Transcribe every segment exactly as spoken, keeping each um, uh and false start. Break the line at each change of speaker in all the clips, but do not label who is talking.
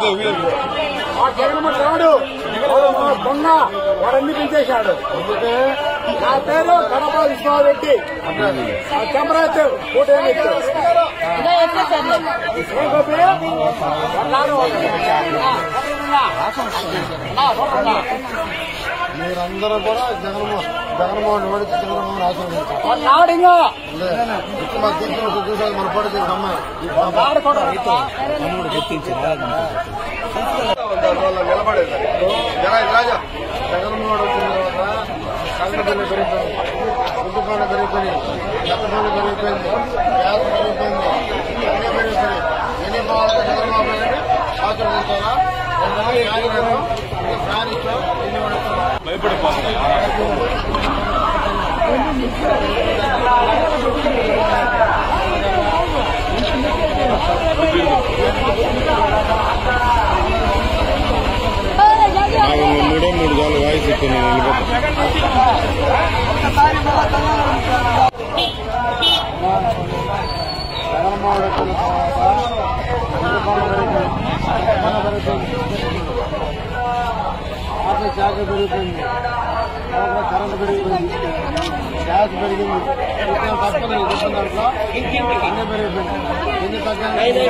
జగన్మోహన్ రాడు దొంగ వాడన్ని పిలిచేశాడు. నా పేరు కడప విశ్వరెడ్డి. కెమెరా ఫోటో మీరందరూ కూడా జగన్మోహన్ జగన్మోహన్ ఓడిచి చంద్రబాబు ఆశీర్వదించారు. మా తీర్చిన చూసారు మన పడితే అమ్మాయి నిలబడేది రాజా జగన్మోహన్ వచ్చిన తర్వాత కరెంటు బిల్లు పెరిగిపోయింది, ఇంటి పనులు పెరిగిపోయింది, చెత్త పనులు పెరిగిపోయింది, గ్యాస్ పెరిగిపోయింది, అన్నీ పెరిగిపోయింది. ఎన్ని బాగా చంద్రబాబు నాయుడు ఆశీర్వదించాలా ఫ్యాన్ ఇచ్చాం ఎన్ని భయపడిపోతుంది.
మూడే మూడు సార్లు వాయిస్ ఇచ్చాను
జగన్మోహన్ వచ్చిన ఆఫీస్ శాఖ పెరిగిపోయింది, కరెంటు పెరిగిపోయింది, గ్యాస్ పెరిగింది, తప్పని దాంట్లో అన్నీ పెరిగిపోయింది. ఎన్ని తగ్గాలి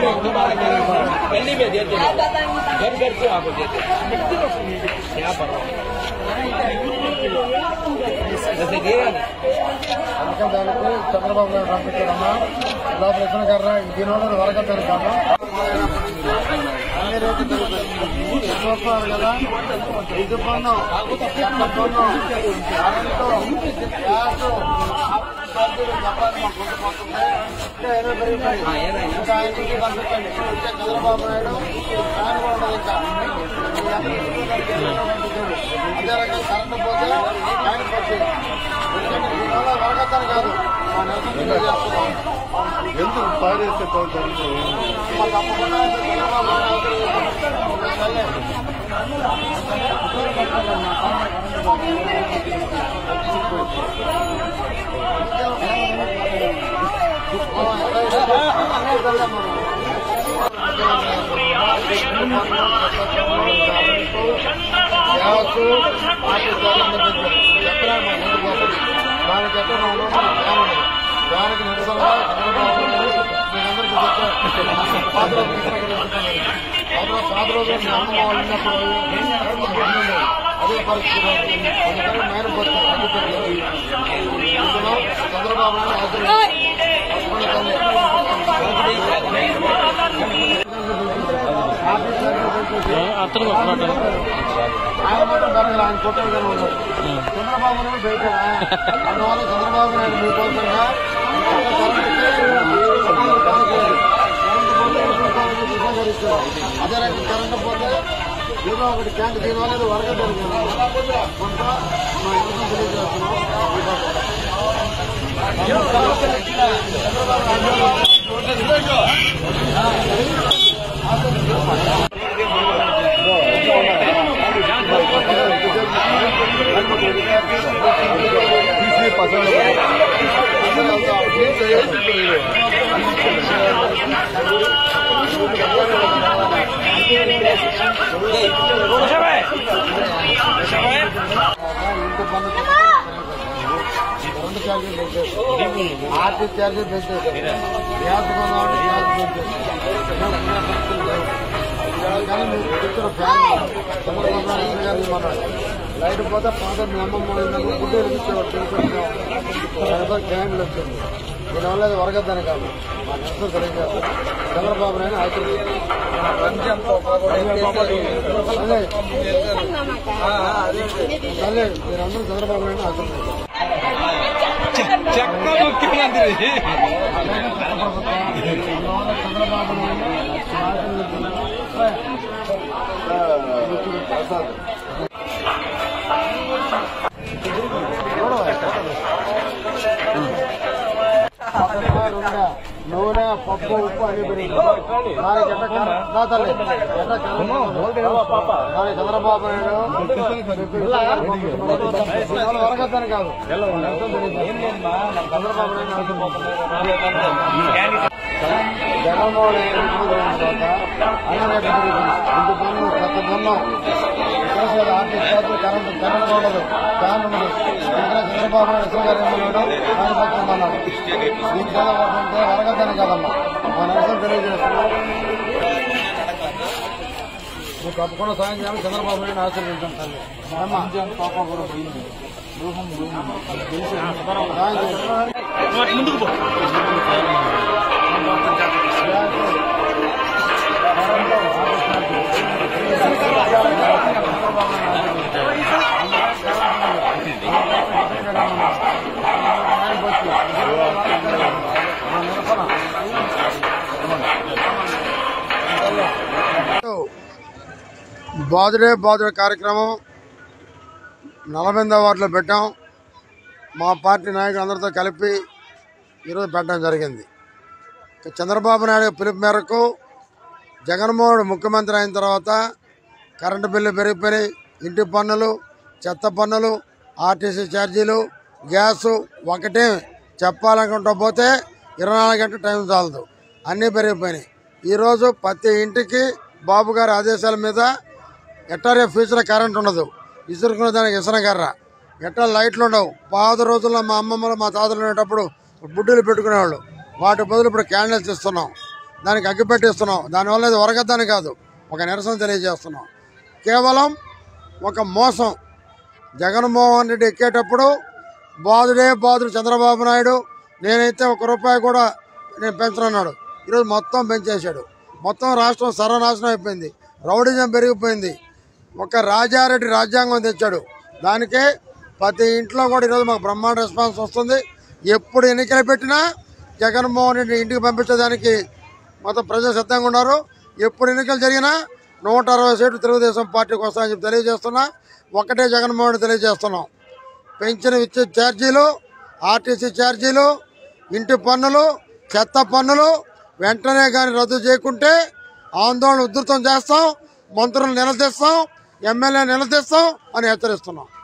అందుకని దానికి చంద్రబాబు నాయుడు పంపించారమ్మా లోపల ఇచ్చిన కర్ర దీనివల్ల వరకద్దని కాదు అన్ని రేట్లు పెరుగుతాయి. చూస్తున్నారు కదా ఇది పన్ను చెత్త పన్ను కరెంటు గ్యాస్ సర్దులు చెప్పాలి మా గుంటు పోతుంది ఇంకా ఏదో పెరిగిపోయి ఇంకా ఇంటికి పంపించండి. ఇంకా చంద్రబాబు నాయుడు ఫ్యాన్ కూడా ఉండదు. ఇంకా అదే రకంగా కరెంటు పోతే ఫ్యాన్ పోతుంది. దీనివల్ల వరకద్దని కాదు మా నిరసన చేస్తున్నాం. ఎందుకు పాడేస్తే మా తప్పకుండా చంద్రబాబు గ్యాస్ దానికి ఎక్కడ దానికి నిరసనగా చంద్రబాబు మీరందరికీ పాత పాత రోజు మీ అమ్మ వాళ్ళు ఉన్నప్పుడు అదే పరిస్థితి అందుకని నేను పోతాను. ఇందులో చంద్రబాబు ఆయన మాత్రం జరగదు, ఆయన కొట్టగానే ఉన్నారు. చంద్రబాబు నాయుడు బయటగా అందువల్ల చంద్రబాబు నాయుడు మీకోసంగా అదే రకంగా కరెంటు పోతే ఏదో ఒకటి క్యాంట్ దీనివల్ల వరక జరిగింది కొంత మా ఇంట్లో తెలియజేస్తున్నాం. కరెంటు ఛార్జీలు పెంచేస్తారు, ఆర్టీసీ ఛార్జీలు పెంచేస్తారు, గ్యాస్ కొన్నాడు గ్యాస్ పెంచేస్తారు. కానీ మీరు ఇచ్చిన ఫ్యాన్ చంద్రబాబు నాయుడు గారు ఇవ్వమన్నాడు. లైట్ పోతే పాత మీ అమ్మమ్మ గుడ్డ ఎదిగించేవాడు తెలుసు గ్యాంగ్లు వచ్చింది. దీనివల్ల అది వరగద్దని కాదు మా నిరసన తెలియజేస్తారు. చంద్రబాబు నాయుడు ఆశీర్వదించారు. అదే మీరందరూ చంద్రబాబు నాయుడు ఆశీర్వదించారు.
ముఖ్యమంత్రి
చంద్రబాబు నాయుడు ప్రసాద్ నూనె పప్పు ఉప్పు అన్ని పెరిగింది. దానికి ఎట్ట తల్లి ఎట్ట దానికి చంద్రబాబు నాయుడు వరగద్దని కాదు చంద్రబాబు నాయుడు జగన్మోహన్ రెడ్డి అన్ని రేట్లు పెరుగుతుంది. ఇంటి పన్ను కొత్త పన్ను చేసేది ఆర్థిక శాతం కరెంటు కరెంట్ ఉండదు, ఫ్యాన్ ఉండదు. ఇంకా చంద్రబాబు నాయుడు శ్రీగారు ఏమన్నాడు, పనిపడుతుందన్నాడు. దీనికి ఎలా పడుతుంటే వరగద్దని కదమ్మా మా నిరసన తెలియజేస్తున్నాం. నువ్వు తప్పకుండా సాయం చేయాలి. చంద్రబాబు నాయుడు ఆశీర్వదించాం తల్లి. పాప కూడా పోయింది. ముందుకు బాదుడే బాదుడే కార్యక్రమం నలభై ఎనిమిదో వార్డులో పెట్టాం. మా పార్టీ నాయకులు అందరితో కలిపి ఈరోజు పెట్టడం జరిగింది. చంద్రబాబు నాయుడు పిలుపు మేరకు జగన్మోహన్ ముఖ్యమంత్రి అయిన తర్వాత కరెంటు బిల్లు పెరిగిపోయినాయి, ఇంటి పన్నులు, చెత్త పన్నులు, ఆర్టీసీ ఛార్జీలు, గ్యాసు ఒకటే చెప్పాలనుకుంటూ పోతే ఇరవై నాలుగు గంటల టైం చాలదు, అన్నీ పెరిగిపోయినాయి. ఈరోజు ప్రతి ఇంటికి బాబు గారి ఆదేశాల మీద ఎట్టారే ఫ్యూచర్ కరెంట్ ఉండదు, ఇసురుకునే దానికి ఇసనగర్ర, ఎట్టా లైట్లు ఉండవు. పాత రోజుల్లో మా అమ్మమ్మలు మా తాతలు ఉండేటప్పుడు బుడ్డులు పెట్టుకునేవాళ్ళు, వాటి బదులు ఇప్పుడు క్యాండిల్స్ ఇస్తున్నాం, దానికి అగ్గిపెట్టిస్తున్నాం. దానివల్ల ఇది వరగద్దని కాదు, ఒక నిరసన తెలియజేస్తున్నాం. కేవలం ఒక మోసం. జగన్మోహన్ రెడ్డి ఎక్కేటప్పుడు బాదుడే బాదుడు చంద్రబాబు నాయుడు, నేనైతే ఒక రూపాయి కూడా నేను పెంచనన్నాడు. ఈరోజు మొత్తం పెంచేశాడు. మొత్తం రాష్ట్రం సర్వనాశనం అయిపోయింది, రౌడిజం పెరిగిపోయింది. ఒక రాజారెడ్డి రాజ్యాంగం తెచ్చాడు, దానికే ప్రతి ఇంట్లో కూడా ఈరోజు మాకు బ్రహ్మాండ రెస్పాన్స్ వస్తుంది. ఎప్పుడు ఎన్నికలు పెట్టినా జగన్మోహన్ రెడ్డి ఇంటికి పంపించడానికి మొత్తం ప్రజలు సిద్ధంగా ఉన్నారు. ఎప్పుడు ఎన్నికలు జరిగినా నూట అరవై సీట్లు తెలుగుదేశం పార్టీకి వస్తాయని చెప్పి తెలియజేస్తున్నా. ఒకటే జగన్మోహన్ రెడ్డి తెలియజేస్తున్నాం, పెంచిన విద్యుత్ ఛార్జీలు, ఆర్టీసీ ఛార్జీలు, ఇంటి పన్నులు, చెత్త పన్నులు వెంటనే కానీ రద్దు చేయకుంటే ఆందోళన ఉధృతం చేస్తాం, మంత్రులు నిలదీస్తాం, ఎమ్మెల్యే నిలదీస్తాం అని హెచ్చరిస్తున్నాం.